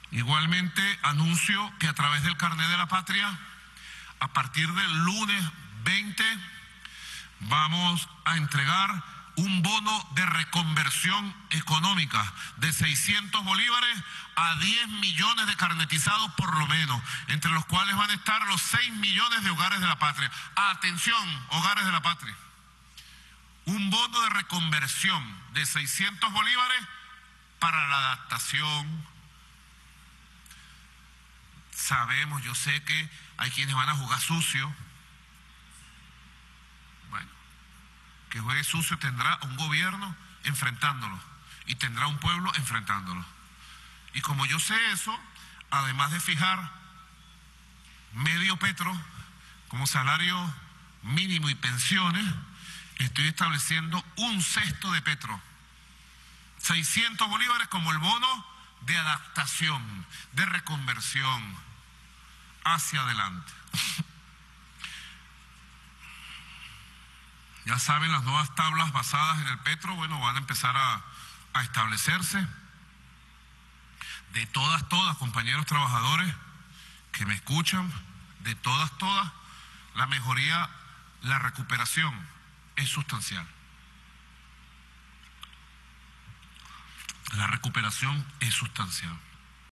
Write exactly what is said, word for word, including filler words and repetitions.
Igualmente, anuncio que a través del Carnet de la Patria, a partir del lunes veinte, vamos a entregar un bono de reconversión económica de seiscientos bolívares a diez millones de carnetizados por lo menos, entre los cuales van a estar los seis millones de hogares de la patria. Atención, hogares de la patria. Un bono de reconversión de seiscientos bolívares para la adaptación. Sabemos, yo sé que hay quienes van a jugar sucio. Bueno, que juegue sucio tendrá un gobierno enfrentándolo y tendrá un pueblo enfrentándolo. Y como yo sé eso, además de fijar medio petro como salario mínimo y pensiones, estoy estableciendo un sexto de petro, seiscientos bolívares como el bono de adaptación, de reconversión hacia adelante. Ya saben, las nuevas tablas basadas en el petro, bueno, van a empezar a, a establecerse. De todas, todas, compañeros trabajadores que me escuchan, de todas, todas, la mejoría, la recuperación es sustancial. La recuperación es sustancial.